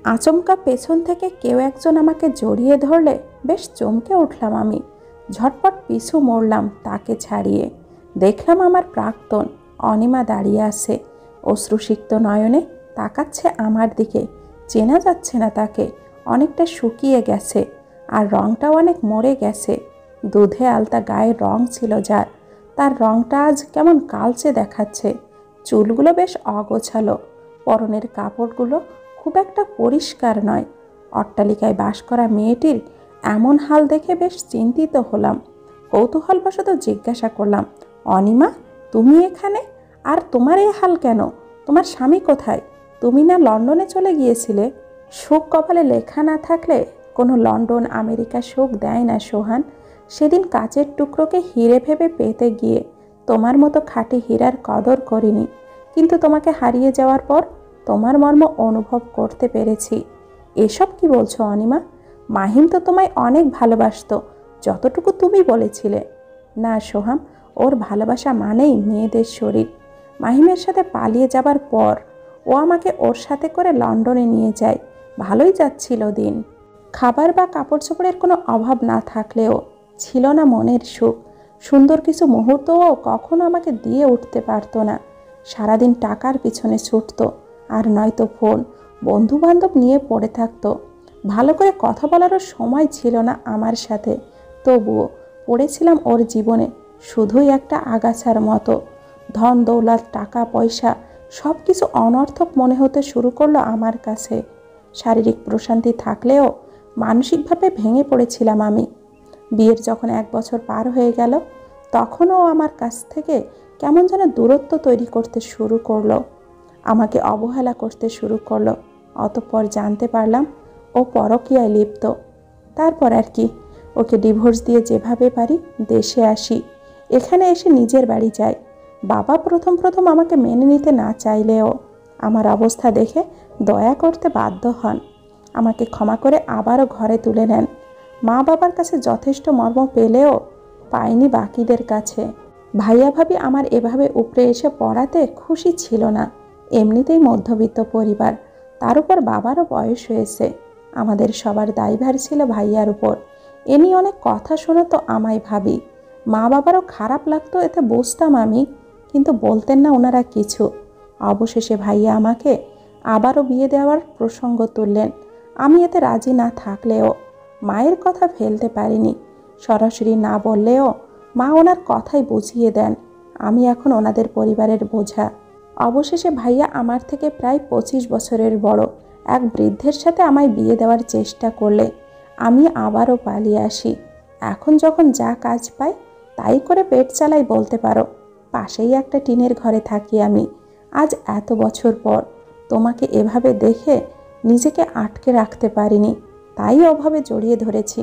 আচমকা পেছন থেকে কেউ একজন আমাকে জড়িয়ে ধরলে বেশ চমকে উঠলাম আমি। ঝটপট পিছু মোড়লাম তাকে ছাড়িয়ে। দেখলাম আমার প্রাক্তন অনিমা দাঁড়িয়ে আছে, অশ্রুসিক্ত নয়নে তাকাচ্ছে আমার দিকে। চেনা যাচ্ছে না তাকে, অনেকটা শুকিয়ে গেছে আর রঙটাও অনেক মরে গেছে। দুধে আলতা গায়ের রং ছিল যার, তার রঙটা আজ কেমন কালচে দেখাচ্ছে। চুলগুলো বেশ অগোছালো, পরনের কাপড়গুলো খুব একটা পরিষ্কার নয়। অট্টালিকায় বাস করা মেয়েটির এমন হাল দেখে বেশ চিন্তিত হলাম। কৌতূহলবশত জিজ্ঞাসা করলাম, অনিমা, তুমি এখানে? আর তোমার এই হাল কেন? তোমার স্বামী কোথায়? তুমি না লন্ডনে চলে গিয়েছিলে? সুখ কপালে লেখা না থাকলে কোনো লন্ডন আমেরিকা সুখ দেয় না সোহান। সেদিন কাচের টুকরোকে হিরে ভেবে পেতে গিয়ে তোমার মতো খাঁটি হীরার কদর করিনি, কিন্তু তোমাকে হারিয়ে যাওয়ার পর তোমার মর্ম অনুভব করতে পেরেছি। এসব কি বলছো অনিমা? মাহিম তো তোমায় অনেক ভালোবাসতো, যতটুকু তুমি বলেছিলে। না সোহাম, ওর ভালোবাসা মানেই মেয়েদের শরীর। মাহিমের সাথে পালিয়ে যাবার পর ও আমাকে ওর সাথে করে লন্ডনে নিয়ে যায়। ভালোই যাচ্ছিল দিন। খাবার বা কাপড় চোপড়ের কোনো অভাব না থাকলেও ছিল না মনের সুখ। সুন্দর কিছু মুহূর্তও কখনো আমাকে দিয়ে উঠতে পারতো না। সারাদিন টাকার পিছনে ছুটত, আর নয়তো ফোন, বন্ধু বান্ধব নিয়ে পড়ে থাকতো। ভালো করে কথা বলারও সময় ছিল না আমার সাথে। তবুও পড়েছিলাম ওর জীবনে শুধুই একটা আগাছার মতো। ধন দৌলত টাকা পয়সা সব কিছু অনর্থক মনে হতে শুরু করলো আমার কাছে। শারীরিক প্রশান্তি থাকলেও মানসিকভাবে ভেঙে পড়েছিলাম আমি। বিয়ের যখন 1 বছর পার হয়ে গেল, তখনও আমার কাছ থেকে কেমন যেন দূরত্ব তৈরি করতে শুরু করলো, আমাকে অবহেলা করতে শুরু করলো। অতঃপর জানতে পারলাম ও পরকীয়ায় লিপ্ত। তারপর আর কি, ওকে ডিভোর্স দিয়ে যেভাবে পারি দেশে আসি। এখানে এসে নিজের বাড়ি যাই। বাবা প্রথম প্রথম আমাকে মেনে নিতে না চাইলেও আমার অবস্থা দেখে দয়া করতে বাধ্য হন। আমাকে ক্ষমা করে আবারও ঘরে তুলে নেন। মা বাবার কাছে যথেষ্ট মর্ম পেলেও পাইনি বাকিদের কাছে। ভাইয়া ভাবি আমার এভাবে উপরে এসে পড়াতে খুশি ছিল না। এমনিতেই মধ্যবিত্ত পরিবার, তার উপর বাবারও বয়স হয়েছে। আমাদের সবার দায়ভার ছিল ভাইয়ার উপর। এ নিয়ে অনেক কথা শোনাতো আমায় ভাবি। মা বাবারও খারাপ লাগতো, এতে বুঝতাম আমি, কিন্তু বলতেন না ওনারা কিছু। অবশেষে ভাইয়া আমাকে আবারও বিয়ে দেওয়ার প্রসঙ্গ তুললেন। আমি এতে রাজি না থাকলেও মায়ের কথা ফেলতে পারিনি। সরাসরি না বললেও মা ওনার কথাই বুঝিয়ে দেন আমি এখন ওনাদের পরিবারের বোঝা। অবশেষে ভাইয়া আমার থেকে প্রায় 25 বছরের বড় এক বৃদ্ধের সাথে আমায় বিয়ে দেওয়ার চেষ্টা করলে আমি আবারও পালিয়ে আসি। এখন যখন যা কাজ পাই তাই করে পেট চালাই বলতে পারো। পাশেই একটা টিনের ঘরে থাকি আমি। আজ এত বছর পর তোমাকে এভাবে দেখে নিজেকে আটকে রাখতে পারিনি, তাই অভাবে জড়িয়ে ধরেছি।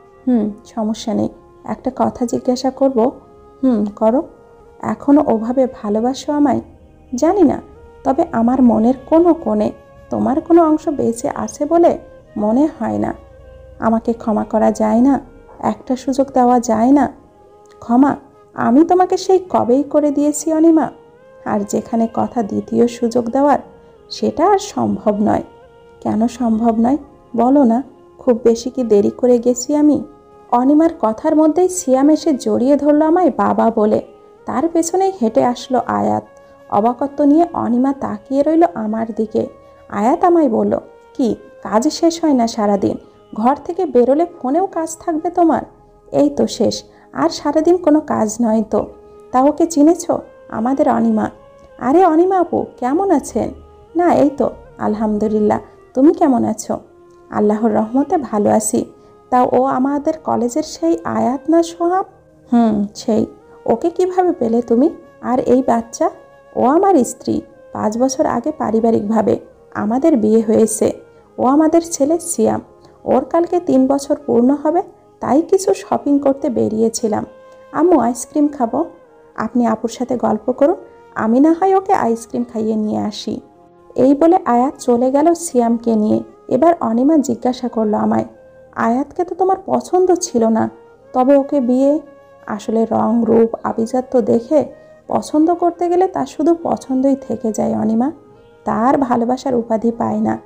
সমস্যা নেই, একটা কথা জিজ্ঞাসা করব? করো। এখনও ওভাবে ভালোবাসো আমায়? জানি না, তবে আমার মনের কোনো কোণে তোমার কোনো অংশ বেঁচে আছে বলে মনে হয় না। আমাকে ক্ষমা করা যায় না? একটা সুযোগ দেওয়া যায় না? ক্ষমা আমি তোমাকে সেই কবেই করে দিয়েছি অনিমা। আর যেখানে কথা দ্বিতীয় সুযোগ দেওয়ার, সেটা আর সম্ভব নয়। কেন সম্ভব নয় বলো না? খুব বেশি কি দেরি করে গেছি আমি? অনিমার কথার মধ্যেই সিয়াম এসে জড়িয়ে ধরলো আমায় বাবা বলে। তার পেছনেই হেঁটে আসলো আয়াত। অবাকত্ব নিয়ে অনিমা তাকিয়ে রইল আমার দিকে। আয়াত আমায় বলল, কি কাজ শেষ হয় না সারাদিন? ঘর থেকে বেরোলে ফোনেও কাজ থাকবে তোমার? এই তো শেষ, আর সারাদিন কোনো কাজ নয় তো। তা ওকে চিনেছ? আমাদের অনিমা। আরে অনিমা আপু, কেমন আছেন? না, এই তো আলহামদুলিল্লাহ। তুমি কেমন আছো? আল্লাহর রহমতে ভালো আছি। তা ও আমাদের কলেজের সেই আয়াত না সোহাম? সেই। ওকে কিভাবে পেলে তুমি? আর এই বাচ্চা? ও আমার স্ত্রী। 5 বছর আগে পারিবারিকভাবে আমাদের বিয়ে হয়েছে। ও আমাদের ছেলে সিয়াম। ওর কালকে 3 বছর পূর্ণ হবে, তাই কিছু শপিং করতে বেরিয়েছিলাম। আম্মু, আইসক্রিম খাবো। আপনি আপুর সাথে গল্প করুন, আমি না হয় ওকে আইসক্রিম খাইয়ে নিয়ে আসি। এই বলে আয়াত চলে গেল সিয়ামকে নিয়ে। এবার অনিমা জিজ্ঞাসা করলো আমায়, আয়াতকে তো তোমার পছন্দ ছিল না, তবে ওকে বিয়ে? আসলে রং রূপ আভিজাত্য দেখে পছন্দ করতে গেলে তার শুধু পছন্দই থেকে যায় অনিমা, তার ভালোবাসার উপাধি পায় না।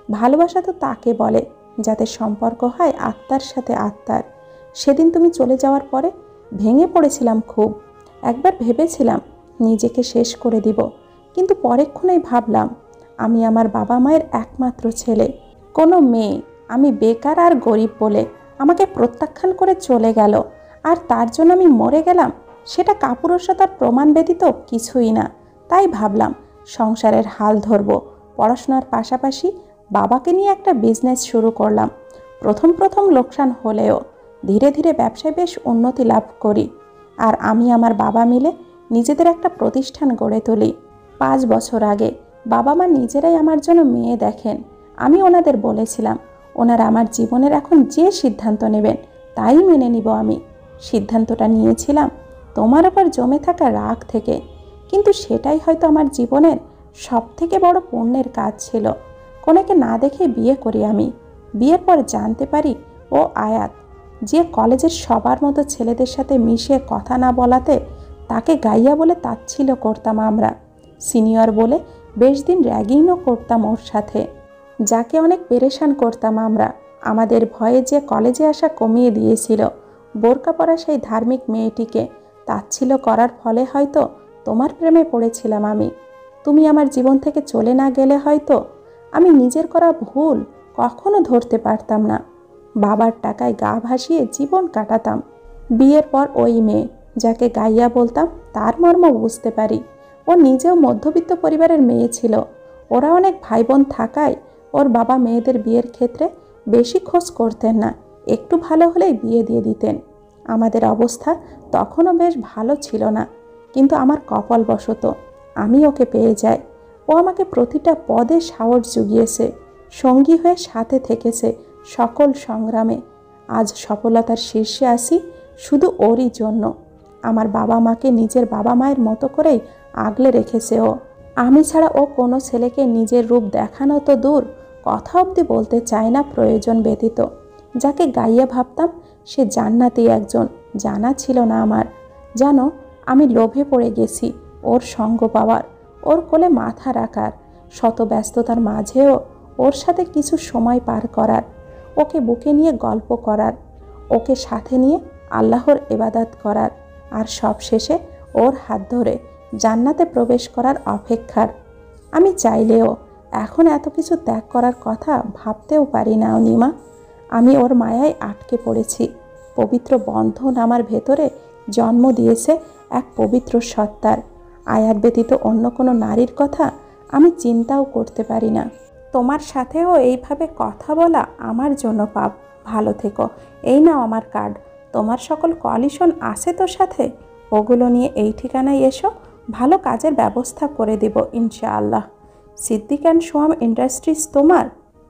ভালোবাসা তো তাকে বলে যাতে সম্পর্ক হয় আত্মার সাথে আত্মার। সেদিন তুমি চলে যাওয়ার পরে ভেঙে পড়েছিলাম খুব। একবার ভেবেছিলাম নিজেকে শেষ করে দিব, কিন্তু পরেক্ষণেই ভাবলাম আমি আমার বাবা মায়ের একমাত্র ছেলে। কোনো মেয়ে আমি বেকার আর গরিব বলে আমাকে প্রত্যাখ্যান করে চলে গেল, আর তার জন্য আমি মরে গেলাম, সেটা কাপুরুষতার প্রমাণ ব্যতীত কিছুই না। তাই ভাবলাম সংসারের হাল ধরব। পড়াশোনার পাশাপাশি বাবাকে নিয়ে একটা বিজনেস শুরু করলাম। প্রথম প্রথম লোকসান হলেও ধীরে ধীরে ব্যবসায় বেশ উন্নতি লাভ করি। আর আমি আমার বাবা মিলে নিজেদের একটা প্রতিষ্ঠান গড়ে তুলি। 5 বছর আগে বাবা মা নিজেরাই আমার জন্য মেয়ে দেখেন। আমি ওনাদের বলেছিলাম ওনারা আমার জীবনের এখন যে সিদ্ধান্ত নেবেন তাই মেনে নিব। আমি সিদ্ধান্তটা নিয়েছিলাম তোমার ওপর জমে থাকা রাগ থেকে, কিন্তু সেটাই হয়তো আমার জীবনের সবথেকে বড় পুণ্যের কাজ ছিল। কোনেকে না দেখে বিয়ে করি আমি। বিয়ের পর জানতে পারি ও আয়াত, যে কলেজের সবার মতো ছেলেদের সাথে মিশে কথা না বলাতে তাকে গাইয়া বলে তাচ্ছিল্য করতাম আমরা। সিনিয়র বলে বেশ দিন র্যাগিংও করতাম ওর সাথে, যাকে অনেক পেরেশান করতাম আমরা। আমাদের ভয়ে যে কলেজে আসা কমিয়ে দিয়েছিল। বোরকা পরা সেই ধার্মিক মেয়েটিকে তাচ্ছিল্য করার ফলে হয়তো তোমার প্রেমে পড়েছিলাম আমি। তুমি আমার জীবন থেকে চলে না গেলে হয়তো আমি নিজের করা ভুল কখনো ধরতে পারতাম না। বাবার টাকায় গা ভাসিয়ে জীবন কাটাতাম। বিয়ের পর ওই মেয়ে যাকে গাইয়া বলতাম তার মর্ম বুঝতে পারি। ও নিজেও মধ্যবিত্ত পরিবারের মেয়ে ছিল। ওরা অনেক ভাই বোন থাকায় ওর বাবা মেয়েদের বিয়ের ক্ষেত্রে বেশি খোঁজ করতেন না, একটু ভালো হলেই বিয়ে দিয়ে দিতেন। আমাদের অবস্থা তখনও বেশ ভালো ছিল না, কিন্তু আমার কপালবশত আমি ওকে পেয়ে যাই। ও আমাকে প্রতিটা পদে সাহস জুগিয়েছে, সঙ্গী হয়ে সাথে থেকেছে সকল সংগ্রামে। আজ সফলতার শীর্ষে আসি শুধু ওরই জন্য। আমার বাবা মাকে নিজের বাবা মায়ের মতো করেই আগলে রেখেছে ও। আমি ছাড়া ও কোনো ছেলেকে নিজের রূপ দেখানো তো দূর, কথা অবধি বলতে চায় না প্রয়োজন ব্যতীত। যাকে গাইয়া ভাবতাম সে জান্নাতি একজন জানা ছিল না আমার। জানো, আমি লোভে পড়ে গেছি ওর সঙ্গ পাওয়ার, ওর কোলে মাথা রাখার, শত ব্যস্ততার মাঝেও ওর সাথে কিছু সময় পার করার, ওকে বুকে নিয়ে গল্প করার, ওকে সাথে নিয়ে আল্লাহর ইবাদত করার, আর সব শেষে ওর হাত ধরে জান্নাতে প্রবেশ করার অপেক্ষার। আমি চাইলেও এখন এত কিছু ত্যাগ করার কথা ভাবতেও পারি না অনিমা। আমি ওর মায়ায় আটকে পড়েছি। পবিত্র বন্ধন আমার ভেতরে জন্ম দিয়েছে এক পবিত্র সত্তার। আয়াত ব্যতীত অন্য কোনো নারীর কথা আমি চিন্তাও করতে পারি না। তোমার সাথেও এইভাবে কথা বলা আমার জন্য পাপ। ভালো থেকো। এই নাও আমার কার্ড। তোমার সকল কলিশন আছে তো সাথে? ওগুলো নিয়ে এই ঠিকানায় এসো, ভালো কাজের ব্যবস্থা করে দেব ইনশাআল্লাহ। সিদ্দিক অ্যান্ড সোহাম ইন্ডাস্ট্রিজ তোমার?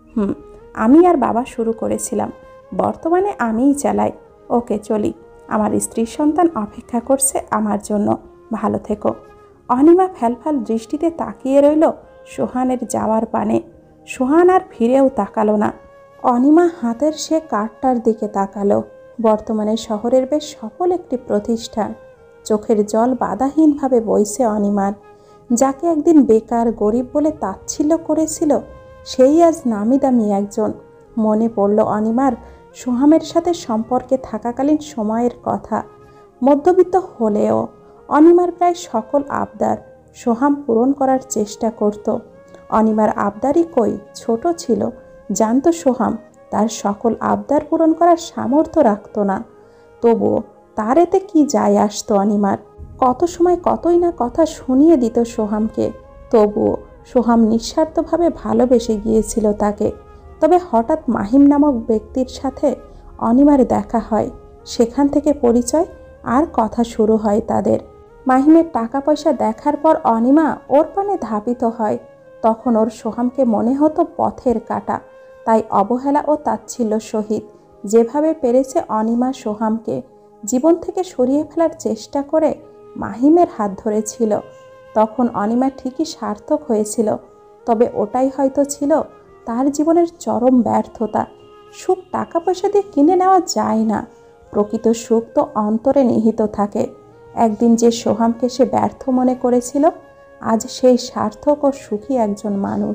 আমি আর বাবা শুরু করেছিলাম, বর্তমানে আমিই চালাই। ওকে চলি, আমার স্ত্রী সন্তান অপেক্ষা করছে আমার জন্য। ভালো থেকো। অনিমা ফ্যালফ্যাল দৃষ্টিতে তাকিয়ে রইল সোহানের যাওয়ার পানে। সোহান আর ফিরেও তাকালো না। অনিমা হাতের সে কার্ডটার দিকে তাকালো। বর্তমানে শহরের বেশ সফল একটি প্রতিষ্ঠান। চোখের জল বাধাহীনভাবে বইছে অনিমার। যাকে একদিন বেকার গরিব বলে তাচ্ছিল্য করেছিল সেই আজ নামি দামি একজন। মনে পড়ল অনিমার সোহামের সাথে সম্পর্কে থাকাকালীন সময়ের কথা। মধ্যবিত্ত হলেও অনিমার প্রায় সকল আবদার সোহাম পূরণ করার চেষ্টা করত। অনিমার আবদারই কই ছোট ছিল, জানত সোহাম তার সকল আবদার পূরণ করার সামর্থ্য রাখত না। তবুও তার এতে কি যায় আসতো অনিমার? কত সময় কতই না কথা শুনিয়ে দিত সোহামকে। তবুও সোহাম নিঃস্বার্থভাবে ভালোবেসে গিয়েছিল তাকে। তবে হঠাৎ মাহিম নামক ব্যক্তির সাথে অনিমার দেখা হয়। সেখান থেকে পরিচয় আর কথা শুরু হয় তাদের। মাহিমের টাকা পয়সা দেখার পর অনিমা ওর পানে ধাবিত হয়। তখন ওর সোহামকে মনে হতো পথের কাঁটা। তাই অবহেলা ও তাচ্ছিল্য সহিত যেভাবে পেরেছে অনিমা সোহামকে জীবন থেকে সরিয়ে ফেলার চেষ্টা করে মাহিমের হাত ধরেছিল। তখন অনিমা ঠিকই সার্থক হয়েছিল, তবে ওটাই হয়তো ছিল তার জীবনের চরম ব্যর্থতা। সুখ টাকা পয়সা দিয়ে কিনে নেওয়া যায় না, প্রকৃত সুখ তো অন্তরে নিহিত থাকে। একদিন যে সোহামকে সে ব্যর্থ মনে করেছিল আজ সেই সার্থক ও সুখী একজন মানুষ।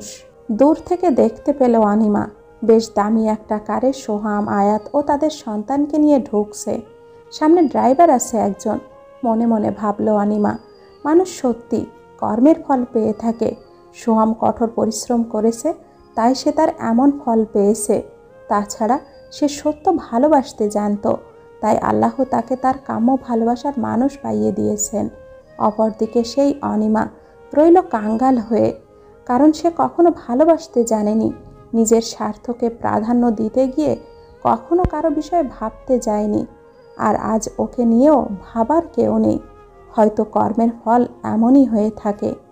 দূর থেকে দেখতে পেল অনিমা বেশ দামি একটা কারে সোহাম, আয়াত ও তাদের সন্তানকে নিয়ে ঢুকছে। সামনে ড্রাইভার আছে একজন। মনে মনে ভাবল অনিমা, মানুষ সত্যি কর্মের ফল পেয়ে থাকে। সোহাম কঠোর পরিশ্রম করেছে, তাই সে তার এমন ফল পেয়েছে। তাছাড়া সে সত্য ভালোবাসতে জানত, তাই আল্লাহ তাকে তার কাম্য ভালোবাসার মানুষ পাইয়ে দিয়েছেন। অপরদিকে সেই অনিমা রইল কাঙ্গাল হয়ে, কারণ সে কখনো ভালোবাসতে জানেনি। নিজের স্বার্থকে প্রাধান্য দিতে গিয়ে কখনো কারো বিষয়ে ভাবতে যায়নি। আর আজ ওকে নিয়েও ভাবার কেউ নেই। হয়তো কর্মের ফল এমনই হয়ে থাকে।